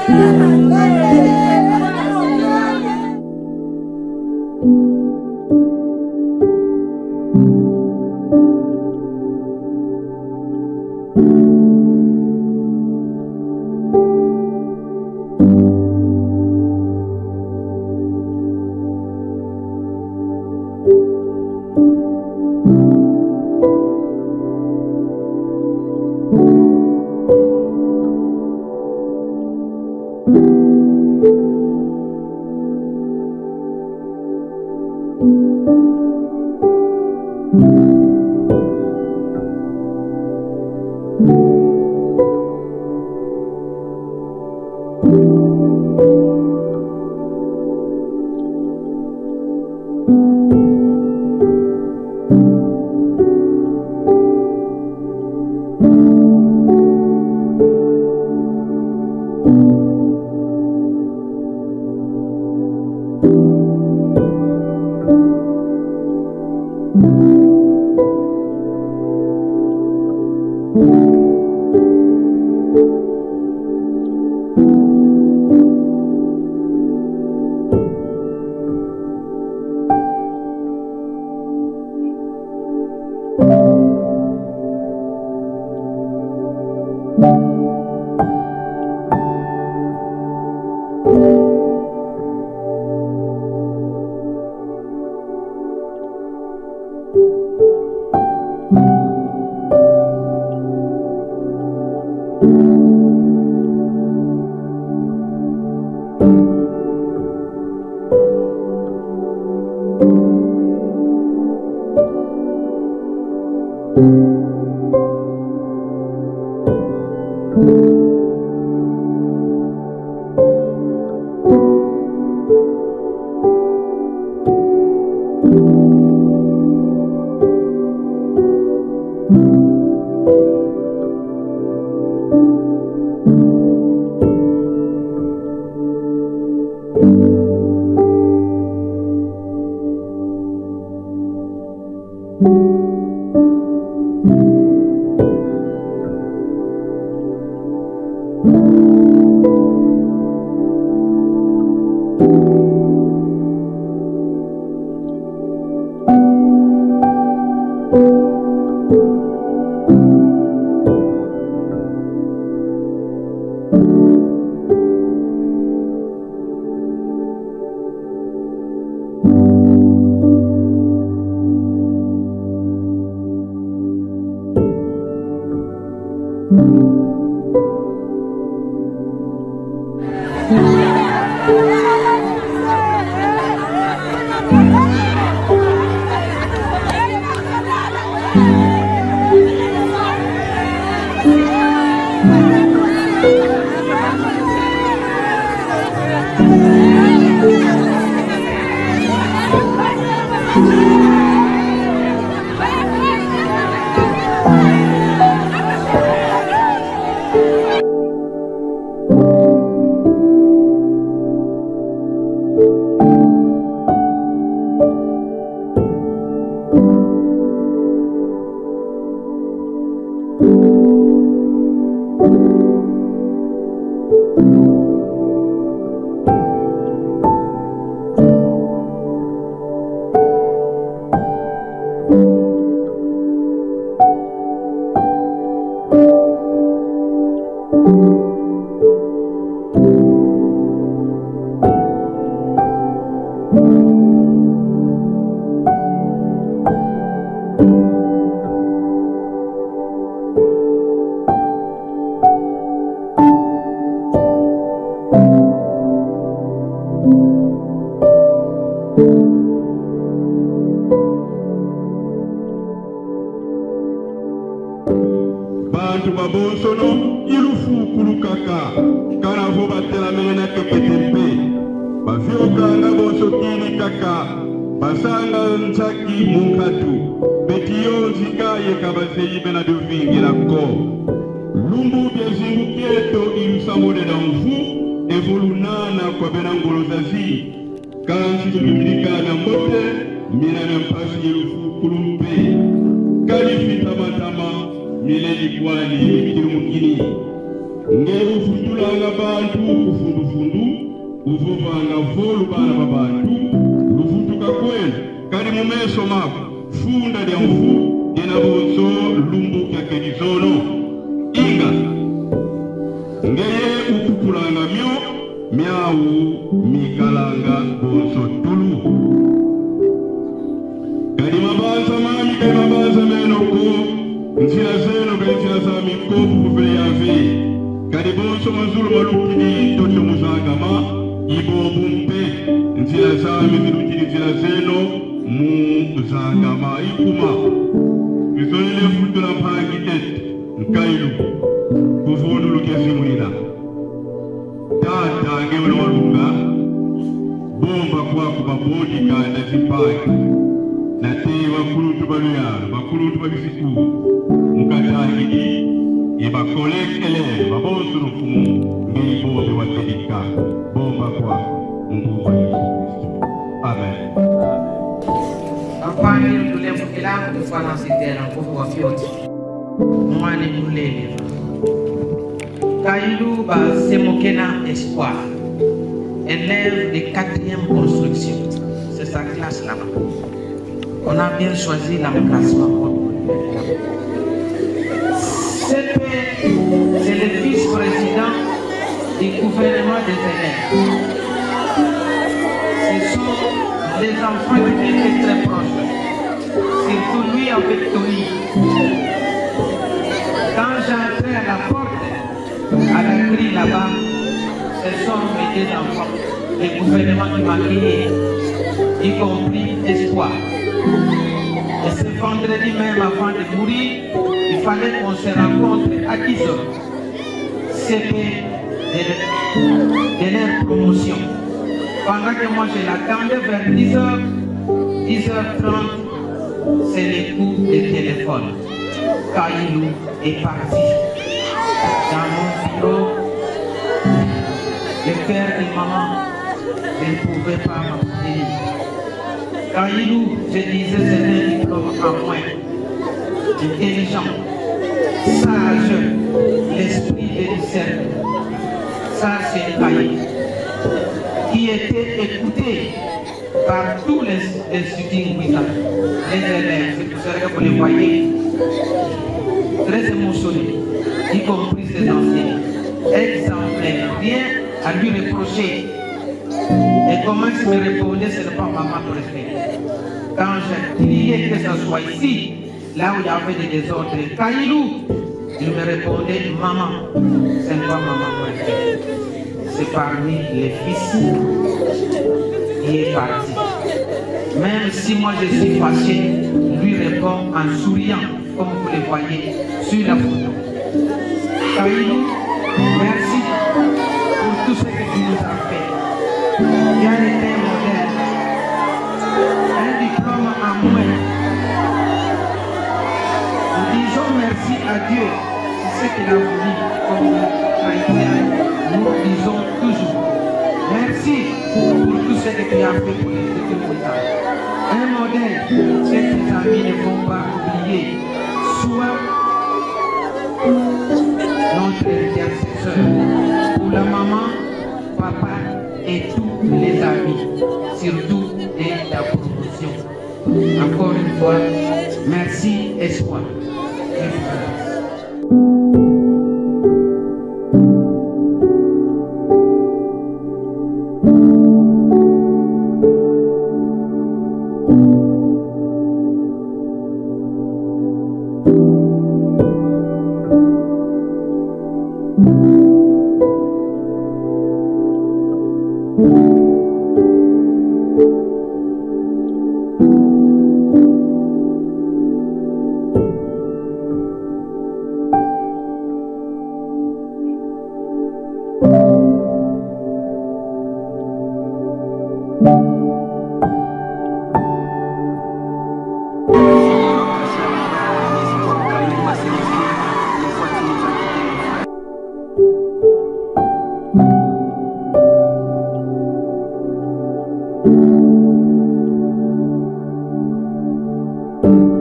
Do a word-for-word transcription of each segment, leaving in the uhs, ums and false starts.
Bantu babonsono ilufu kulukaka karavo batela mena kepetempe bafyoka nga bonso kini kaka basanga nsaki munkatu betiyo nzikaye kabaseyi bena duvingira ko lumbu byazingu kieto ilusamode na mfu evolunana kwa bena ngolo zazi kansi tumimilika na mbote mina na mpasi ilufu kulumpe kalifita matama mileli kwani mikiru mkini ngeli ufutulanga bantu kufundufundu uvuvanga volu bana babantu lufutuka kwenu kali mumeso mako funda lya mfu dena bonso lumbu kya kelizono inga ngeye ukupulanga myo miawu mikalanga bonso tulu kali mabanza mami kali mabanza menoko nzira zeno kali nzira za mikopu kuvile yavi kali bonso mazulu malukini toto muzagama ibobu mpe nzira zami zilukini nzira zeno muzagama ikuma izonile futula mpangi eti nkailu kuvundu lukezi mwila tata ngewele walunga bomba kwa kubabodi kanda zipaki na te wakulutu baluyalo wakulutu babisiku mukatangidi iba kolek ele babonsu nufumu ngei bobe watedika bomba kwa mbuwa Yesu Kristo. Amen. Ampani ndule mkilangu kufana sitena mkufu wa fyoti mwani mulele Kailou ba Semokena Espoir, élève de quatrième construction. C'est sa classe là-bas. On a bien choisi l'emplacement. C P, c'est le vice-président du gouvernement des élèves. Ce sont les enfants qui étaient très proches. Surtout lui avec Tony. Quand j'entrais à la porte, à la grille là-bas, ce sont mes deux enfants, le gouvernement qui m'a crié, y compris Espoir. Et ce vendredi même avant de mourir, il fallait qu'on se rencontre à dix heures. C'était de leur promotion. Pendant que moi je l'attendais vers dix heures, dix heures trente, c'est le coup de téléphone. Kailou est parti. Dans mon bureau, le père et maman ne pouvaient pas m'appeler. Kailou, je disais, c'est un diplôme en moins. Intelligent, sage, l'esprit de discernement. Ça, c'est Kailou, qui était écouté par tous les, les étudiants, les élèves. C'est pour ça que vous les voyez, très émotionnés, y compris ses anciens, exemplaires, rien à lui reprocher. Et comment il me répondait, ce n'est pas maman pour respect. Quand j'ai crié que ce soit ici, là où il y avait des désordres, Kailou, il me répondait, maman, ce n'est pas maman pour respect. C'est parmi les fils qui est parti. Même si moi je suis fâché, lui répond en souriant, comme vous le voyez sur la photo. Kailou, merci pour tout ce que tu nous as fait. Tu as été modèle. Un diplôme en moins. Nous disons merci à Dieu pour ce qu'il a voulu comme chrétien. Nous disons toujours merci pour tout ce que tu as fait pour les étudiants. Un modèle que tes amis ne vont pas oublier. Soit notre intercesseur pour la maman, papa et tous les amis, surtout de la promotion. Encore une fois, merci Espoir.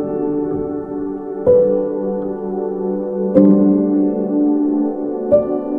Thank you.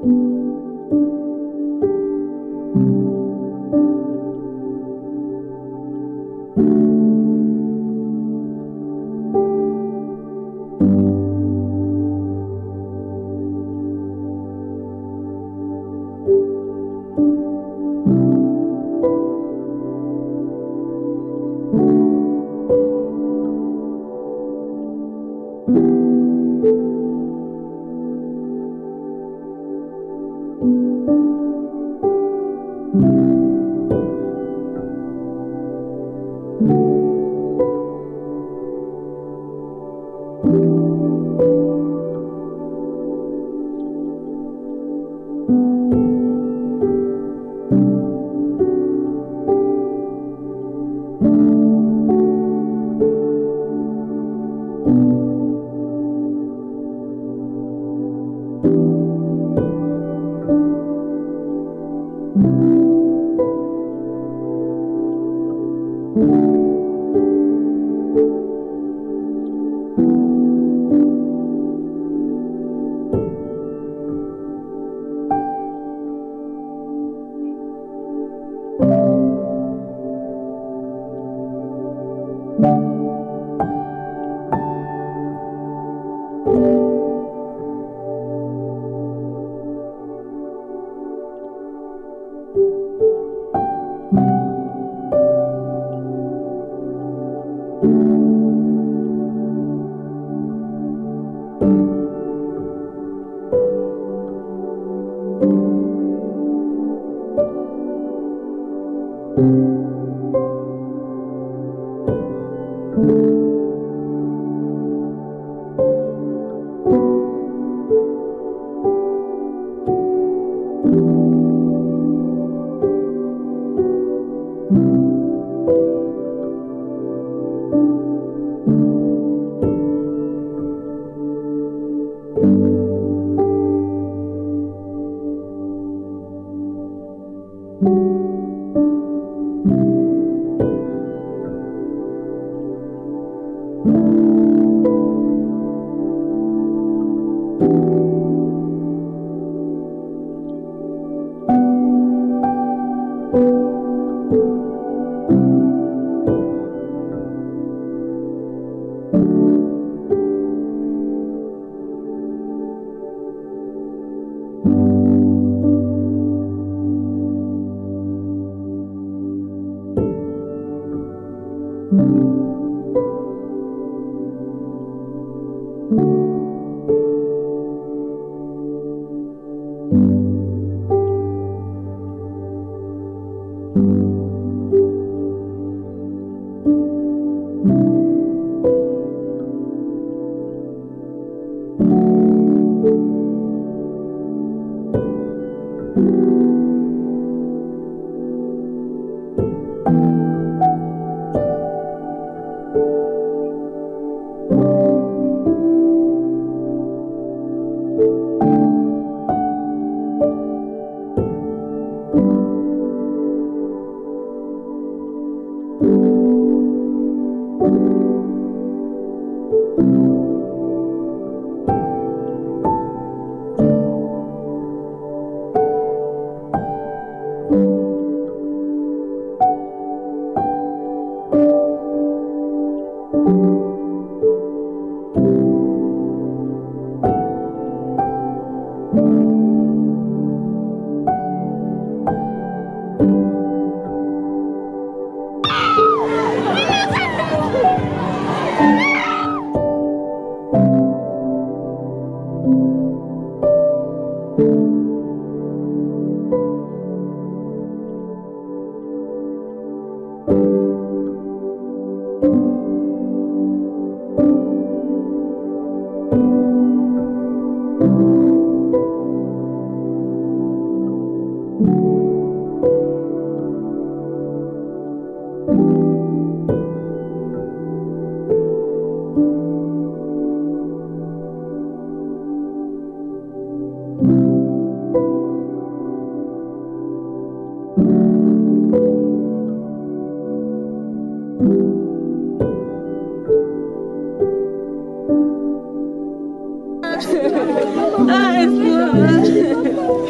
Ah, es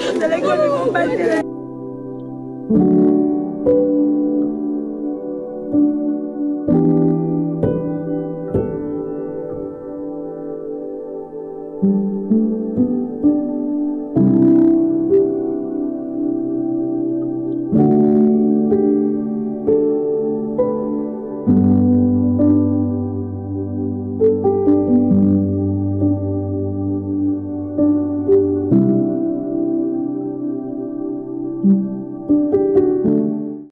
Bye.